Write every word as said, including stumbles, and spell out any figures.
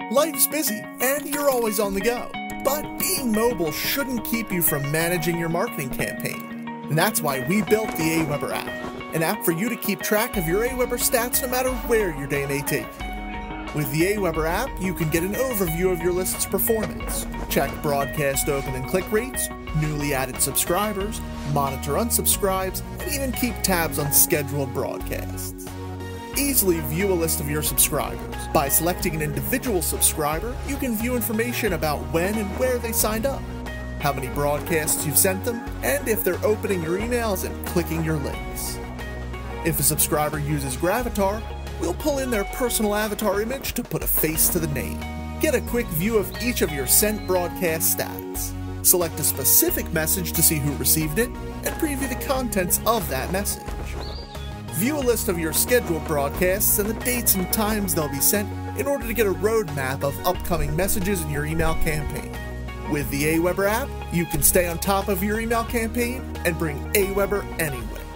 Life's busy, and you're always on the go. But being mobile shouldn't keep you from managing your marketing campaign. And that's why we built the AWeber app, an app for you to keep track of your AWeber stats no matter where your day may take you. With the AWeber app, you can get an overview of your list's performance, check broadcast open and click rates, newly added subscribers, monitor unsubscribes, and even keep tabs on scheduled broadcasts. Easily view a list of your subscribers. By selecting an individual subscriber, you can view information about when and where they signed up, how many broadcasts you've sent them, and if they're opening your emails and clicking your links. If a subscriber uses Gravatar, we'll pull in their personal avatar image to put a face to the name. Get a quick view of each of your sent broadcast stats. Select a specific message to see who received it, and preview the contents of that message. View a list of your scheduled broadcasts and the dates and times they'll be sent in order to get a roadmap of upcoming messages in your email campaign. With the AWeber app, you can stay on top of your email campaign and bring AWeber anywhere.